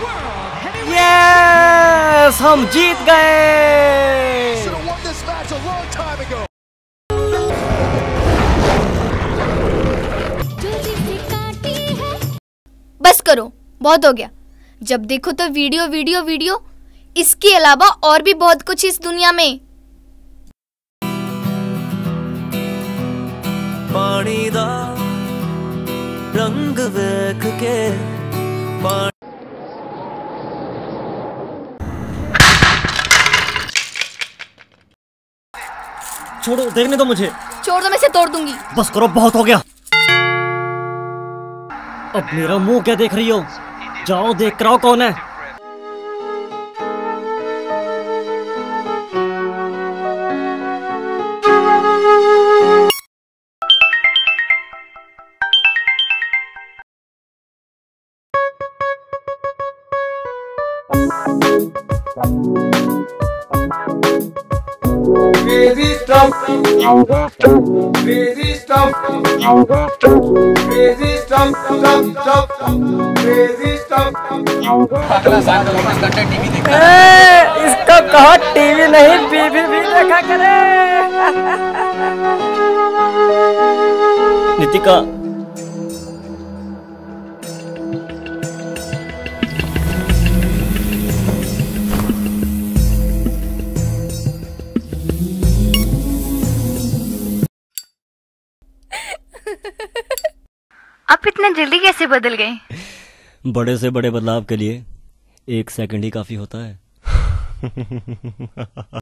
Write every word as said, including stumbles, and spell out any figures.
Yes, हम जीत गए। बस करो, बहुत हो गया। जब देखो तो वीडियो वीडियो वीडियो। इसके अलावा और भी बहुत कुछ इस दुनिया में। पानी दा रंग वेख के पानी। छोड़ो, देखने दो मुझे। छोड़ दो, मैं इसे तोड़ दूंगी। बस करो, बहुत हो गया। अब मेरा मुंह क्या देख रही हो? जाओ देख कर आओ कौन है। Crazy stuff, crazy stuff, crazy stuff, stuff, stuff, crazy stuff. अगला साल का चौबीस घंटे टीवी देखता है। इसको कहो टीवी नहीं, बीबी भी देखा करे। नितिका, आप इतने जल्दी कैसे बदल गए? बड़े से बड़े बदलाव के लिए एक सेकंड ही काफी होता है।